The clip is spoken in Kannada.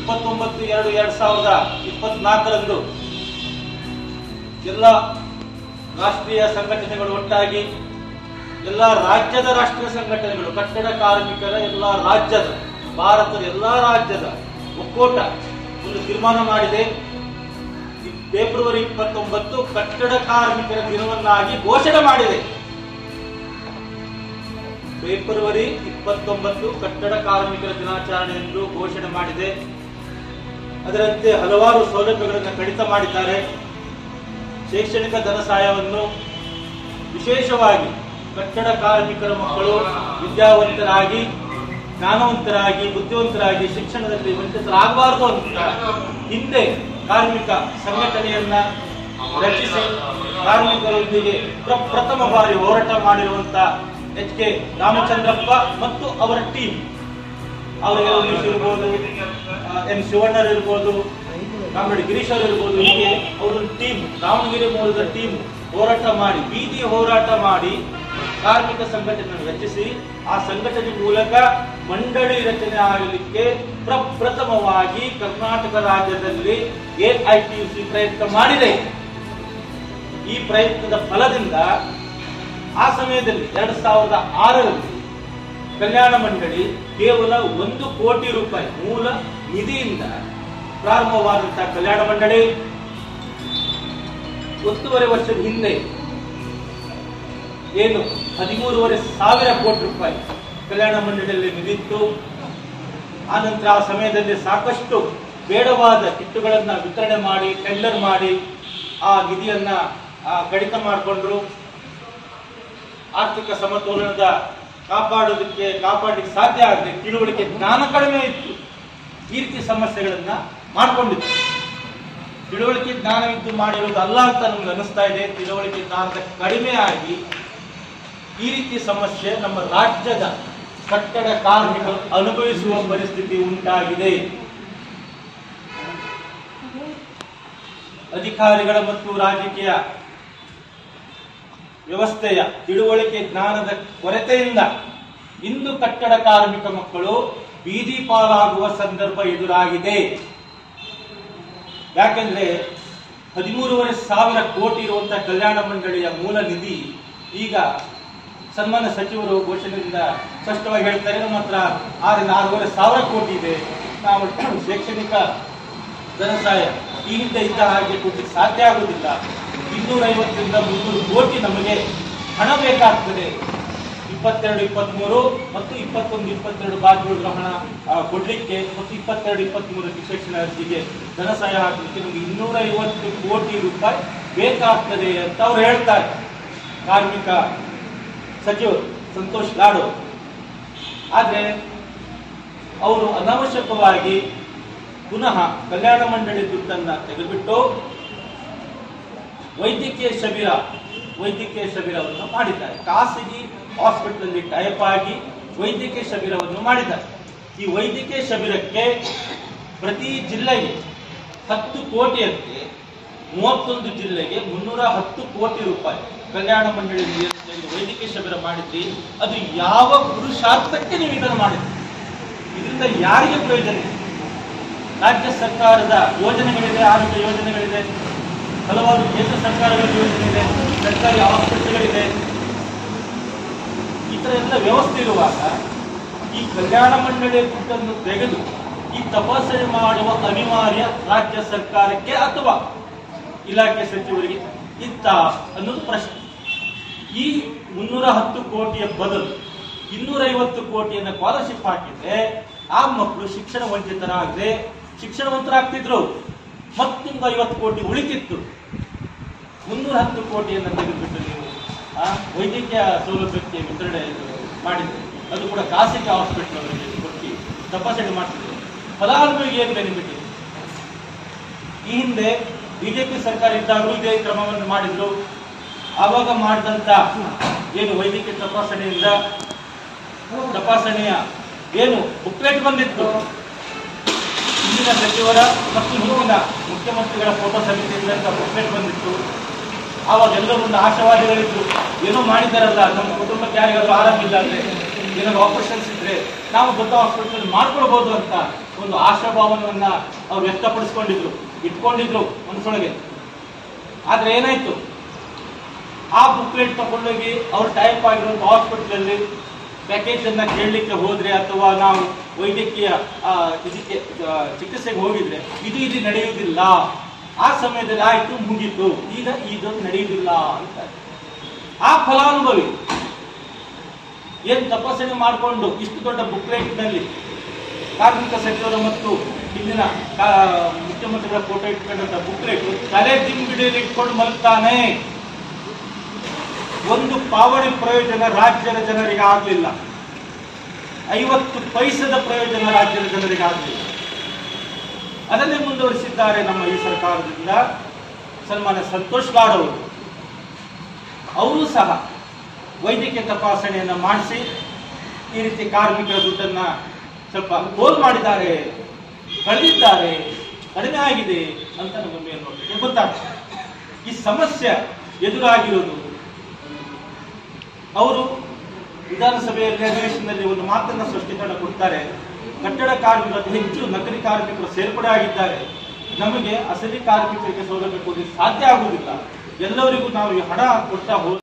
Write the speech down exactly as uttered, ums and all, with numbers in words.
ಇಪ್ಪತ್ತೊಂಬತ್ತು ಎರಡು ಎರಡ್ ಸಾವಿರದ ಇಪ್ಪತ್ನಾಲ್ಕರಂದು ಎಲ್ಲ ರಾಷ್ಟ್ರೀಯ ಸಂಘಟನೆಗಳು ಒಟ್ಟಾಗಿ ಎಲ್ಲ ರಾಜ್ಯದ ರಾಷ್ಟ್ರೀಯ ಸಂಘಟನೆಗಳು ಕಟ್ಟಡ ಕಾರ್ಮಿಕರ ಎಲ್ಲ ರಾಜ್ಯದ ಭಾರತದ ಎಲ್ಲ ರಾಜ್ಯದ ಒಕ್ಕೂಟ ಒಂದು ತೀರ್ಮಾನ ಮಾಡಿದೆ. ಫೆಬ್ರವರಿ ಇಪ್ಪತ್ತೊಂಬತ್ತು ಕಟ್ಟಡ ಕಾರ್ಮಿಕರ ದಿನವನ್ನಾಗಿ ಘೋಷಣೆ ಮಾಡಿದೆ. ಫೆಬ್ರವರಿ ಇಪ್ಪತ್ತೊಂಬತ್ತು ಕಟ್ಟಡ ಕಾರ್ಮಿಕರ ದಿನಾಚರಣೆ ಎಂದು ಘೋಷಣೆ ಮಾಡಿದೆ. ಅದರಂತೆ ಹಲವಾರು ಸೌಲಭ್ಯಗಳನ್ನು ಕಡಿತ ಮಾಡಿದ್ದಾರೆ. ಶೈಕ್ಷಣಿಕ ಧನ ಸಹಾಯವನ್ನು ವಿಶೇಷವಾಗಿ ಕಟ್ಟಡ ಕಾರ್ಮಿಕರ ಮಕ್ಕಳು ವಿದ್ಯಾವಂತರಾಗಿ ಜ್ಞಾನವಂತರಾಗಿ ಬುದ್ಧಿವಂತರಾಗಿ ಶಿಕ್ಷಣದಲ್ಲಿ ವಂಚಿತರಾಗಬಾರದು ಅಂತ ಹಿಂದೆ ಕಾರ್ಮಿಕ ಸಂಘಟನೆಯನ್ನ ರಚಿಸಿ ಕಾರ್ಮಿಕರೊಂದಿಗೆ ಪ್ರಪ್ರಥಮ ಬಾರಿ ಹೋರಾಟ ಮಾಡಿರುವಂತಹ ಎಚ್ ಕೆ ರಾಮಚಂದ್ರಪ್ಪ ಮತ್ತು ಅವರ ಟೀಮ್, ಅವರಿಗೆ ಇರ್ಬೋದು, ಎನ್ ಶಿವಣ್ಣರ್ ಇರ್ಬೋದು, ಕಾಮರೆಡ್ಡಿ ಗಿರೀಶ್ ಅವರು ಇರ್ಬೋದು, ಹೀಗೆ ಅವರ ಟೀಮ್ ದಾವಣಗೆರೆ ಮೂಲದ ಟೀಮ್ ಹೋರಾಟ ಮಾಡಿ ಬೀದಿ ಹೋರಾಟ ಮಾಡಿ ಕಾರ್ಮಿಕ ಸಂಘಟನೆಯನ್ನು ರಚಿಸಿ ಆ ಸಂಘಟನೆ ಮೂಲಕ ಮಂಡಳಿ ರಚನೆ ಆಗಲಿಕ್ಕೆ ಪ್ರಪ್ರಥಮವಾಗಿ ಕರ್ನಾಟಕ ರಾಜ್ಯದಲ್ಲಿ ಎಐಟಿಯುಸಿ ಪ್ರಯತ್ನ ಮಾಡಿದೆ. ಈ ಪ್ರಯತ್ನದ ಫಲದಿಂದ ಆ ಸಮಯದಲ್ಲಿ ಎರಡ್ ಸಾವಿರದ ಆರರಲ್ಲಿ ಕಲ್ಯಾಣ ಮಂಡಳಿ ಕೇವಲ ಒಂದು ಕೋಟಿ ರೂಪಾಯಿ ಮೂಲ ನಿಧಿಯಿಂದ ಪ್ರಾರಂಭವಾದಂತಹ ಕಲ್ಯಾಣ ಮಂಡಳಿ ಒಂದೂವರೆ ವರ್ಷದ ಹಿಂದೆ ಏನು ಹದಿಮೂರುವರೆ ಸಾವಿರ ಕೋಟಿ ರೂಪಾಯಿ ಕಲ್ಯಾಣ ಮಂಡಳಿಯಲ್ಲಿ ನಿಧಿತ್ತು. ಆ ನಂತರ ಆ ಸಮಯದಲ್ಲಿ ಸಾಕಷ್ಟು ಬೇಡವಾದ ಕಿಟ್ಟುಗಳನ್ನ ವಿತರಣೆ ಮಾಡಿ ಟೆಂಡರ್ ಮಾಡಿ ಆ ನಿಧಿಯನ್ನ ಕಡಿತ ಮಾಡಿಕೊಂಡ್ರು. ಆರ್ಥಿಕ ಸಮತೋಲನದ ಕಾಪಾಡೋದಕ್ಕೆ ಕಾಪಾಡಲಿಕ್ಕೆ ಸಾಧ್ಯ ಆಗದೆ ತಿಳುವಳಿಕೆ ಜ್ಞಾನ ಕಡಿಮೆ ಇತ್ತು. ಈ ರೀತಿ ಸಮಸ್ಯೆಗಳನ್ನ ಮಾಡ್ಕೊಂಡಿತ್ತು. ತಿಳುವಳಿಕೆ ಜ್ಞಾನವಿದ್ದು ಮಾಡಿರೋದು ಅಲ್ಲ ಅಂತ ನಮ್ಗೆ ಅನಿಸ್ತಾ ಇದೆ. ತಿಳುವಳಿಕೆ ಜ್ಞಾನದ ಕಡಿಮೆ ಆಗಿ ಈ ರೀತಿ ಸಮಸ್ಯೆ ನಮ್ಮ ರಾಜ್ಯದ ಕಟ್ಟಡ ಕಾರ್ಮಿಕರು ಅನುಭವಿಸುವ ಪರಿಸ್ಥಿತಿ ಉಂಟಾಗಿದೆ. ಅಧಿಕಾರಿಗಳ ಮತ್ತು ರಾಜಕೀಯ ವ್ಯವಸ್ಥೆಯ ತಿಳುವಳಿಕೆ ಜ್ಞಾನದ ಕೊರತೆಯಿಂದ ಇಂದು ಕಟ್ಟಡ ಕಾರ್ಮಿಕ ಮಕ್ಕಳು ಬೀದಿ ಪಾಲಾಗುವ ಸಂದರ್ಭ ಎದುರಾಗಿದೆ. ಯಾಕೆಂದ್ರೆ ಹದಿಮೂರುವರೆ ಸಾವಿರ ಕೋಟಿ ಇರುವಂತಹ ಕಲ್ಯಾಣ ಮಂಡಳಿಯ ಮೂಲ ನಿಧಿ ಈಗ ಸನ್ಮಾನ್ಯ ಸಚಿವರು ಘೋಷಣೆಯಿಂದ ಸ್ಪಷ್ಟವಾಗಿ ಹೇಳ್ತಾರೆ, ನಮ್ಮ ಹತ್ರ ಆರಿಂದ ಆರೂವರೆ ಸಾವಿರ ಕೋಟಿ ಇದೆ, ನಾವು ಶೈಕ್ಷಣಿಕ ಧನ ಸಹಾಯ ಈ ಹಿಂದೆ ಇದ್ದ ಹಾಗೆ ಕೊಡ್ಲಿಕ್ಕೆ ಸಾಧ್ಯ ಆಗುವುದಿಲ್ಲ. ಇನ್ನೂರ ಐವತ್ತರಿಂದ ಮುನ್ನೂರು ಕೋಟಿ ನಮಗೆ ಹಣ ಬೇಕಾಗ್ತದೆ. ಇಪ್ಪತ್ತೆರಡು ಇಪ್ಪತ್ಮೂರು ಮತ್ತು ಇಪ್ಪತ್ತೊಂದು ಇಪ್ಪತ್ತೆರಡು ಬಾಕಿಗಳ ಹಣ ಕೊಡ್ಲಿಕ್ಕೆ ಮತ್ತು ಇಪ್ಪತ್ತೆರಡು ಇಪ್ಪತ್ಮೂರಕ್ಕೆ ಶಿಕ್ಷಣ ಅರ್ಜಿಗೆ ಧನ ಸಹಾಯ ಹಾಕಲಿಕ್ಕೆ ನಮಗೆ ಇನ್ನೂರ ಐವತ್ತು ಕೋಟಿ ರೂಪಾಯಿ ಬೇಕಾಗ್ತದೆ ಅಂತ ಅವ್ರು ಹೇಳ್ತಾರೆ. ಕಾರ್ಮಿಕ ಸಚಿವರು ಸಂತೋಷ್ ಲಾಡು. ಆದ್ರೆ ಅವರು ಅನಾವಶ್ಯಕವಾಗಿ ಪುನಃ ಕಲ್ಯಾಣ ಮಂಡಳಿ ದುಡ್ಡನ್ನ ತೆಗೆದುಬಿಟ್ಟು ವೈದ್ಯಕೀಯ ಶಿಬಿರ ವೈದ್ಯಕೀಯ ಶಿಬಿರವನ್ನು ಮಾಡಿದ್ದಾರೆ. ಖಾಸಗಿ ಹಾಸ್ಪಿಟಲ್ ಅಲ್ಲಿ ಟೈಪ್ ಆಗಿ ವೈದ್ಯಕೀಯ ಶಿಬಿರವನ್ನು ಮಾಡಿದ್ದಾರೆ. ಈ ವೈದ್ಯಕೀಯ ಶಿಬಿರಕ್ಕೆ ಪ್ರತಿ ಜಿಲ್ಲೆಗೆ ಹತ್ತು ಕೋಟಿಯಂತೆ ಮೂವತ್ತೊಂದು ಜಿಲ್ಲೆಗೆ ಮುನ್ನೂರ ಹತ್ತು ಕೋಟಿ ರೂಪಾಯಿ ಕಲ್ಯಾಣ ಮಂಡಳಿ ವೈದ್ಯಕೀಯ ಶಿಬಿರ ಮಾಡಿದ್ರಿ. ಅದು ಯಾವ ಪುರುಷಾರ್ಥಕ್ಕೆ ನೀವು ಇದನ್ನು ಮಾಡಿದ್ರಿ? ಇದರಿಂದ ಯಾರಿಗೆ ಪ್ರಯೋಜನ ಇದೆ? ರಾಜ್ಯ ಸರ್ಕಾರದ ಯೋಜನೆಗಳಿದೆ, ಆರೋಗ್ಯ ಯೋಜನೆಗಳಿದೆ, ಹಲವಾರು ಕೇಂದ್ರ ಸರ್ಕಾರಗಳ ಯೋಜನೆ ಇದೆ, ಸರ್ಕಾರಿ ಆಸ್ಪತ್ರೆಗಳಿದೆ. ಈ ತರ ಎಲ್ಲ ವ್ಯವಸ್ಥೆ ಇರುವಾಗ ಈ ಕಲ್ಯಾಣ ಮಂಡಳಿಯ ದುಡ್ಡನ್ನು ತೆಗೆದು ಈ ತಪಾಸಣೆ ಮಾಡುವ ಅನಿವಾರ್ಯ ರಾಜ್ಯ ಸರ್ಕಾರಕ್ಕೆ ಅಥವಾ ಇಲಾಖೆ ಸಚಿವರಿಗೆ ಇತ್ತ ಅನ್ನೋದು ಪ್ರಶ್ನೆ. ಈ ಮುನ್ನೂರ ಹತ್ತು ಕೋಟಿಯ ಬದಲು ಇನ್ನೂರ ಐವತ್ತು ಕೋಟಿಯನ್ನ ಸ್ಕಾಲರ್ಶಿಪ್ ಹಾಕಿದ್ರೆ ಆ ಮಕ್ಕಳು ಶಿಕ್ಷಣ ವಂಚಿತರಾಗದೆ ಶಿಕ್ಷಣವಂತರಾಗ್ತಿದ್ರು. ಮತ್ತೊಂದು ಐವತ್ತು ಕೋಟಿ ಉಳಿತಿತ್ತು. ಮುನ್ನೂರ ಹತ್ತು ಕೋಟಿಯನ್ನು ತೆಗೆದುಬಿಟ್ಟು ನೀವು ಆ ವೈದ್ಯಕೀಯ ಸೌಲಭ್ಯಕ್ಕೆ ವಿತರಣೆ ಮಾಡಿದ್ರೆ ಅದು ಕೂಡ ಖಾಸಗಿ ಹಾಸ್ಪಿಟಲ್ ಅವರಿಗೆ ಕೊಟ್ಟು ತಪಾಸಣೆ ಮಾಡ್ತಿದ್ರು. ಫಲಾನುಭವಿಗೆ ಏನು ಬೆನಿಫಿಟ್ ಇದೆ? ಈ ಹಿಂದೆ ಬಿಜೆಪಿ ಸರ್ಕಾರ ಇದ್ದಾಗಲೂ ಇದೇ ಕ್ರಮವನ್ನು ಮಾಡಿದ್ರು. ಆವಾಗ ಮಾಡಿದಂತ ಏನು ವೈದ್ಯಕೀಯ ತಪಾಸಣೆಯಿಂದ ತಪಾಸಣೆಯ ಏನು ಬುಕ್ಲೆಟ್ ಬಂದಿತ್ತು, ಹಿಂದಿನ ಸಚಿವರ ಮತ್ತು ಹಿಂದಿನ ಮುಖ್ಯಮಂತ್ರಿಗಳ ಫೋಟೋ ಸಮಿತಿಯಿಂದ ಬುಕ್ಲೆಟ್ ಬಂದಿತ್ತು. ಆವಾಗ ಎಲ್ಲರೂ ಒಂದು ಆಶಾವಾದಿಗಳಿದ್ರು, ಏನೋ ಮಾಡಿದಾರಲ್ಲ, ನಮ್ಮ ಕುಟುಂಬಕ್ಕೆ ಯಾರಿಗಾದ್ರೂ ಆರಾಮಿಲ್ಲ ಅಂದ್ರೆ ಏನಾದ್ರು ಆಪರೇಷನ್ಸ್ ಇದ್ರೆ ನಾವು ದೊಡ್ಡ ಹಾಸ್ಪಿಟಲ್ ಮಾಡ್ಕೊಳ್ಬಹುದು ಅಂತ ಒಂದು ಆಶಾಭಾವನವನ್ನ ಅವ್ರು ವ್ಯಕ್ತಪಡಿಸ್ಕೊಂಡಿದ್ರು, ಇಟ್ಕೊಂಡಿದ್ರು ಮನಸ್ಸೊಳಗೆ. ಆದ್ರೆ ಏನಾಯ್ತು, ಆ ಬುಕ್ಲೆಟ್ ತಗೊಂಡೋಗಿ ಅವ್ರು ಟೈಪ್ ಆಗಿರುವಂತ ಹಾಸ್ಪಿಟಲ್ ಅಲ್ಲಿ ಪ್ಯಾಕೇಜ್ ಅನ್ನ ಕೇಳಲಿಕ್ಕೆ ಹೋದ್ರೆ ಅಥವಾ ನಾವು ವೈದ್ಯಕೀಯ ಇದಕ್ಕೆ ಚಿಕಿತ್ಸೆಗೆ ಹೋಗಿದ್ರೆ ಇದು ಇದು ನಡೆಯುವುದಿಲ್ಲ. ಆ ಸಮಯದಲ್ಲಿ ಆಯ್ತು, ಮುಗೀತು, ಈಗ ಇದು ನಡೆಯುವುದಿಲ್ಲ ಅಂತ ಆ ಫಲಾನುಭವಿ ಏನ್ ತಪಾಸಣೆ ಮಾಡಿಕೊಂಡು ಇಷ್ಟು ದೊಡ್ಡ ಬುಕ್ಲೆಟ್ ನಲ್ಲಿ ಕಾರ್ಮಿಕ ಸಚಿವರು ಮತ್ತು ಇಂದಿನ ಮುಖ್ಯಮಂತ್ರಿಗಳ ಫೋಟೋ ಇಟ್ಕೊಂಡಂತ ಬುಕ್ಲೆಟ್ ತಲೆ ದಿಂಬಿಡಿಯಲ್ಲಿ ಇಟ್ಕೊಂಡು ಮಲ್ತಾನೆ. ಒಂದು ಪಾವಣಿ ಪ್ರಯೋಜನ ರಾಜ್ಯದ ಜನರಿಗೆ ಆಗಲಿಲ್ಲ, ಐವತ್ತು ಪೈಸದ ಪ್ರಯೋಜನ ರಾಜ್ಯದ ಜನರಿಗೆ ಆಗಲಿಲ್ಲ. ಅದನ್ನೇ ಮುಂದುವರಿಸಿದ್ದಾರೆ ನಮ್ಮ ಈ ಸರ್ಕಾರದಿಂದ. ಸನ್ಮಾನ್ಯ ಸಂತೋಷ್ ಲಾಡ್ ಅವರು ಅವರು ಸಹ ವೈದ್ಯಕೀಯ ತಪಾಸಣೆಯನ್ನ ಮಾಡಿಸಿ ಈ ರೀತಿ ಕಾರ್ಮಿಕರ ದುಡ್ಡನ್ನ ಸ್ವಲ್ಪ ಗೋಲ್ ಮಾಡಿದ್ದಾರೆ, ಕಳೆದಿದ್ದಾರೆ, ಕಡಿಮೆ ಆಗಿದೆ ಅಂತ ನಮ್ಮ ಮೇಲ್ನೋಟಕ್ಕೆ ಗೊತ್ತಾಗ್ತದೆ. ಈ ಸಮಸ್ಯೆ ಎದುರಾಗಿರೋದು ಅವರು ವಿಧಾನಸಭೆಯಲ್ಲಿ ಅಧಿವೇಶನದಲ್ಲಿ ಒಂದು ಮಾತನ್ನ ಸ್ಪಷ್ಟೀಕರಣ ಕೊಡ್ತಾರೆ. ಕಟ್ಟಡ ಕಾರ್ಮಿಕರು ಅತಿ ಹೆಚ್ಚು ನಕಲಿ ಕಾರ್ಮಿಕರು ಸೇರ್ಪಡೆ ಆಗಿದ್ದಾರೆ, ನಮಗೆ ಅಸಲಿ ಕಾರ್ಮಿಕರಿಗೆ ಸೌಲಭ್ಯ ಕೊಡಲಿಕ್ಕೆ ಸಾಧ್ಯ ಆಗುವುದಿಲ್ಲ, ಎಲ್ಲರಿಗೂ ನಾವು ಈ ಹಣ ಕೊಡ್ತಾ ಹೋದ